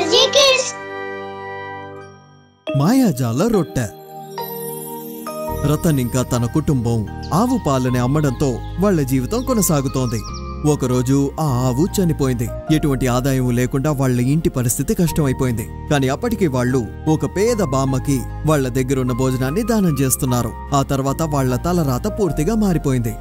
మాయాజాల రొట్టె. రతన్ ఇంకా తన కుటుంబం ఆవు పాలని అమ్మడంతో వాళ్ల జీవితం కొనసాగుతోంది. ఒకరోజు ఆ ఆవు చనిపోయింది. ఎటువంటి ఆదాయం లేకుండా వాళ్ల ఇంటి పరిస్థితి కష్టమైపోయింది. కాని అప్పటికి వాళ్లు ఒక పేద బామ్మకి వాళ్ల దగ్గరున్న భోజనాన్ని దానం చేస్తున్నారు. ఆ తర్వాత వాళ్ల తలరాత పూర్తిగా మారిపోయింది.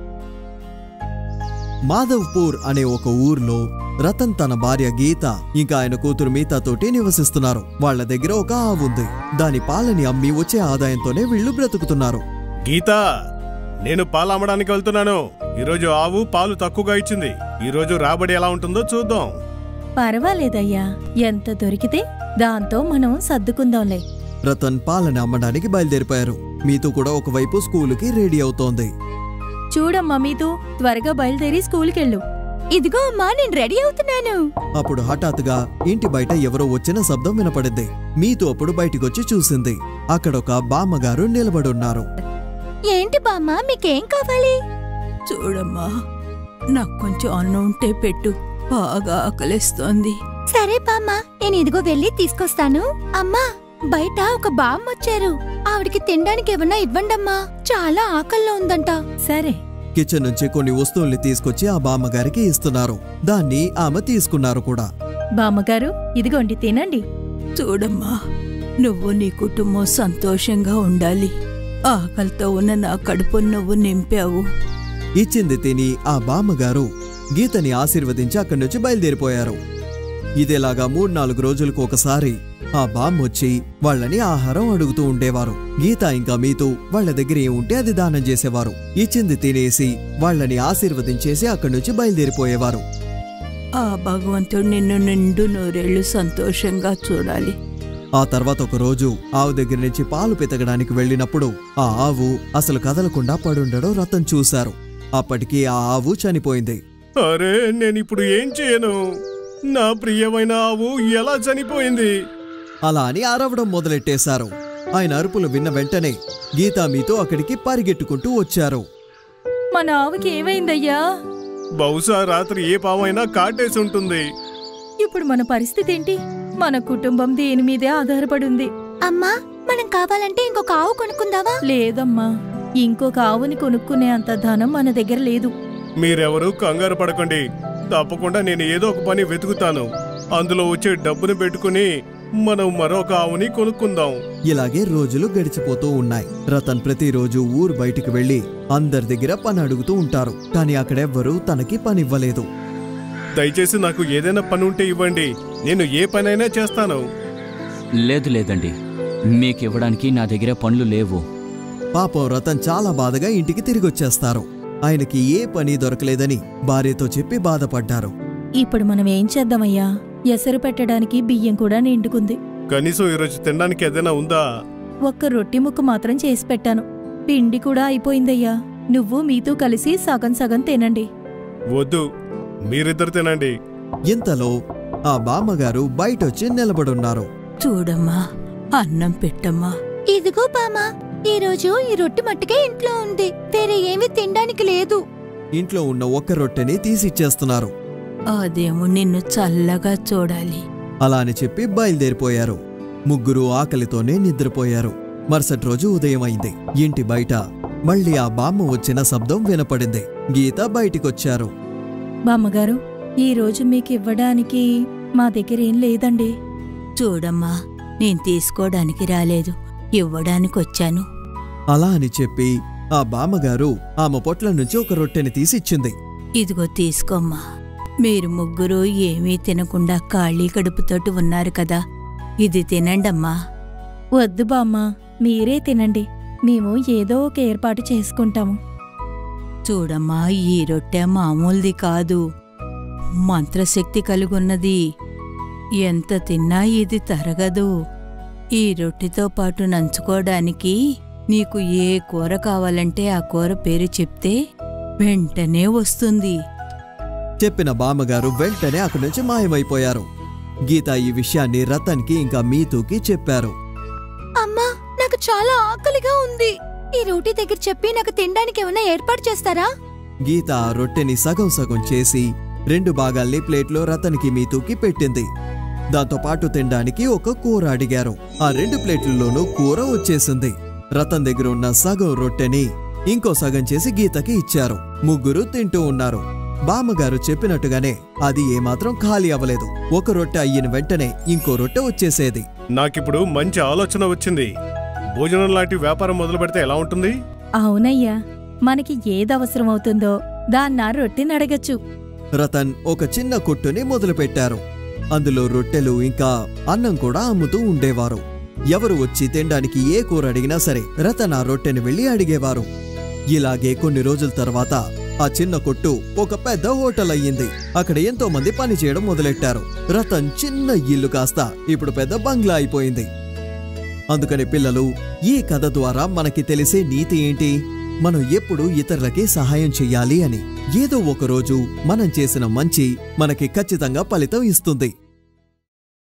మాధవ్పూర్ అనే ఒక ఊర్లో రతన్ తన భార్య గీత ఇంకా ఆయన కూతురు మీతాతోటి నివసిస్తున్నారు. వాళ్ల దగ్గర ఒక ఆవు ఉంది. దాని పాలని అమ్మి వచ్చే ఆదాయంతోనే వీళ్లు బ్రతుకుతున్నారు. గీతా, నేను పాలు అమ్మడానికి వెళ్తున్నాను. ఈరోజు ఆవు పాలు తక్కువగా ఇచ్చింది. ఈరోజు రాబడి ఎలా ఉంటుందో చూద్దాం. పర్వాలేదయ్యా, ఎంత దొరికితే దాంతో మనం సర్దుకుందాంలే. రతన్ పాలని అమ్మడానికి బయలుదేరిపోయారు. మీతూ కూడా ఒకవైపు స్కూలుకి రెడీ అవుతోంది. చూడమ్మా మీతూ, త్వరగా బయలుదేరి స్కూల్కెళ్ళు. ఇదిగో అమ్మా, నేను రెడీ అవుతున్నాను. అప్పుడు హఠాత్తుగా ఇంటి బయట ఎవరో వచ్చిన శబ్దం వినపడింది. మీతూ అప్పుడు బయటికొచ్చి చూసింది. అక్కడొక బామ్మగారు నిలబడున్నారు. ఏంటి బామ్మ, మీకేం కావాలి? చూడమ్మా, నాకు కొంచెం అన్నం ఉంటే పెట్టు, బాగా ఆకలిస్తోంది. సరే బామ్మ, నేను ఇదిగో వెళ్ళి తీసుకొస్తాను. అమ్మా, బయట ఒక బామ్మ వచ్చారు. ఆవిడికి తినడానికి ఏమన్నా ఇవ్వండమ్మా, చాలా ఆకల్లో ఉందంట. సరే. కిచెన్ నుంచి కొన్ని వస్తువుల్ని తీసుకొచ్చి ఆ బామ్మగారికి ఇస్తున్నారు. దాన్ని ఆమె తీసుకున్నారు కూడా. బామ్మగారు, ఇదిగోండి, తినండి. చూడమ్మా, నువ్వు నీ కుటుంబం సంతోషంగా ఉండాలి. ఆకలితో ఉన్న నా కడుపు నువ్వు నింపావు. ఇచ్చింది తిని ఆ బామ్మగారు గీతని ఆశీర్వదించి అక్కడి నుంచి బయలుదేరిపోయారు. ఇదేలాగా 3-4 రోజులకు ఒకసారి ఆ బామ్మొచ్చి వాళ్లని ఆహారం అడుగుతూ ఉండేవారు. గీత ఇంకా మీతూ వాళ్ల దగ్గర ఏముంటే అది దానం చేసేవారు. ఇచ్చింది తినేసి వాళ్లని ఆశీర్వదించేసి అక్కడి నుంచి బయలుదేరిపోయేవారు. ఆ భగవంతుడు నిన్ను నిండు నూరేళ్లు సంతోషంగా చూడాలి. ఆ తర్వాత ఒక రోజు ఆవు దగ్గర నుంచి పాలు పితకడానికి వెళ్లినప్పుడు ఆ ఆవు అసలు కదలకుండా పడుండడం రతన్ చూశారు. అప్పటికి ఆ ఆవు చనిపోయింది. అరే, నేనిప్పుడు ఏం చేయను? నా ప్రియమైన ఆవు ఎలా చనిపోయింది? అలా అని అరవడం మొదలెట్టేశారు. ఆయన అరుపులు విన్న వెంటనే గీతా మీతో అక్కడికి పరిగెట్టుకుంటూ వచ్చారు. మన ఆవుకి ఏమైందయ్యా? బహుశా రాత్రి ఏ పావైనా కాటేసి ఉంటుంది. ఇప్పుడు మన పరిస్థితి ఏంటి? మన కుటుంబం దీని మీదే ఆధారపడుంది. అమ్మా, మనం కావాలంటే ఇంకొక ఆవు కొనుక్కుందావా? లేదమ్మా, ఇంకొక ఆవుని కొనుక్కునే అంత ధనం మన దగ్గర లేదు. మీరెవరూ కంగారు పడకండి. తప్పకుండా నేను ఏదో ఒక పని వెతుకుతాను. అందులో వచ్చే డబ్బును పెట్టుకుని మనం మరొక ఆవుని కొనుక్కుందాం. ఇలాగే రోజులు గడిచిపోతూ ఉన్నాయి. రతన్ ప్రతిరోజు ఊరు బయటికి వెళ్లి అందరి దగ్గర పని అడుగుతూ ఉంటారు. కాని అక్కడెవ్వరూ తనకి పనివ్వలేదు. దయచేసి నాకు ఏదైనా పని ఉంటే ఇవ్వండి, నేను ఏ పనైనా చేస్తాను. లేదండి, మీకివ్వడానికి నా దగ్గర పనులు లేవు. పాపం రతన్ చాలా బాధగా ఇంటికి తిరిగొచ్చేస్తారు. ఆయనకి ఏ పని దొరకలేదని భార్యతో చెప్పి బాధపడ్డారు. ఇప్పుడు మనం ఏం చేద్దామయ్యా? ఎసరు పెట్టడానికి బియ్యం కూడా నిండుకుంది. కనీసం ఈరోజు తినడానికి ఏదైనా ఉందా? ఒక్క రొట్టి ముక్క మాత్రం చేసి పెట్టాను. పిండి కూడా అయిపోయిందయ్యా. నువ్వు మీతో కలిసి సగం సగం తినండి. వద్దు, మీరిద్దరు తినండి. ఇంతలో ఆ బామ్మగారు బయటొచ్చి నిలబడున్నారు. చూడమ్మా, అన్నం పెట్టమ్మా. ఇదిగో బామ్మ, ఈరోజు ఈ రొట్టి మట్టుకే ఇంట్లో ఉంది. వేరే ఏమీ తినడానికి లేదు. ఇంట్లో ఉన్న ఒక్క రొట్టెని తీసిచ్చేస్తున్నారు. అదేమో నిన్ను చల్లగా చూడాలి. అలా అని చెప్పి బయలుదేరిపోయారు. ముగ్గురు ఆకలితోనే నిద్రపోయారు. మరుసటి రోజు ఉదయం అయింది. ఇంటి బయట మళ్ళీ ఆ బామ్మ వచ్చిన శబ్దం వినపడింది. గీత బయటికొచ్చారు. బామ్మగారు, ఈరోజు మీకివ్వడానికి మా దగ్గర ఏం లేదండి. చూడమ్మా, నేను తీసుకోవడానికి రాలేదు, ఇవ్వడానికొచ్చాను. అలా అని చెప్పి ఆ బామ్మగారు ఆమె పొట్ల నుంచి ఒక రొట్టెని తీసిచ్చింది. ఇదిగో తీసుకోమ్మా. మీరు ముగ్గురు ఏమీ తినకుండా ఖాళీ కడుపుతోటి ఉన్నారు కదా, ఇది తినండమ్మా. వద్దు బామ్మ, మీరే తినండి. మేము ఏదో ఒక ఏర్పాటు చేసుకుంటాము. చూడమ్మా, ఈ రొట్టె మామూలుది కాదు, మంత్రశక్తి కలిగున్నది. ఎంత తిన్నా ఇది తరగదు. ఈ రొట్టెతో పాటు నంచుకోవడానికి నీకు ఏ కూర కావాలంటే ఆ కూర పేరు చెప్తే వెంటనే వస్తుంది. చెప్పిన బామ్మగారు వెంటనే అక్కడి నుంచి మాయమైపోయారు. గీత ఈ విషయాన్ని రతన్కి ఇంకా మీతూకి చెప్పారు. అమ్మా, నాకు చాలా ఆకలిగా ఉంది. ఈ రోటీ దగ్గర చెప్పి నాకు తినడానికి ఏమైనా ఏర్పాటు చేస్తారా? గీత ఆ రొట్టెని సగం సగం చేసి 2 భాగాల్ని ప్లేట్లో రతన్కి మీతూకి పెట్టింది. దాంతో పాటు తినడానికి ఒక కూర అడిగారు. ఆ 2 ప్లేట్లలోనూ కూర వచ్చేసింది. రతన్ దగ్గర ఉన్న సగం రొట్టెని ఇంకో సగం చేసి గీతకి ఇచ్చారు. ముగ్గురు తింటూ ఉన్నారు. బామ్మగారు చెప్పినట్టుగానే అది ఏమాత్రం ఖాళీ అవ్వలేదు. ఒక రొట్టె అయ్యిన వెంటనే ఇంకో రొట్టె వచ్చేసేది. నాకిప్పుడు మంచి ఆలోచన వచ్చింది. భోజనం లాంటి వ్యాపారం మొదలు పెడితే ఎలా ఉంటుంది? అవునయ్యా, మనకి ఏదవసరమవుతుందో దాన్నా రొట్టెని అడగచ్చు. రతన్ ఒక చిన్న కొట్టుని మొదలుపెట్టారు. అందులో రొట్టెలు ఇంకా అన్నం కూడా అమ్ముతూ ఉండేవారు. ఎవరు వచ్చి తినడానికి ఏ కూర అడిగినా సరే రతన్ ఆ రొట్టెని వెళ్లి అడిగేవారు. ఇలాగే కొన్ని రోజుల తర్వాత ఆ చిన్న కొట్టు ఒక పెద్ద హోటల్ అయ్యింది. అక్కడ ఎంతో మంది పని చేయడం మొదలెట్టారు. రతన్ చిన్న ఇల్లు కాస్త ఇప్పుడు పెద్ద బంగ్లా అయిపోయింది. అందుకని పిల్లలు, ఈ కథ ద్వారా మనకి తెలిసే నీతి ఏంటి? మనం ఎప్పుడూ ఇతరులకి సహాయం చెయ్యాలి అని. ఏదో ఒక రోజు మనం చేసిన మంచి మనకి ఖచ్చితంగా ఫలితం ఇస్తుంది.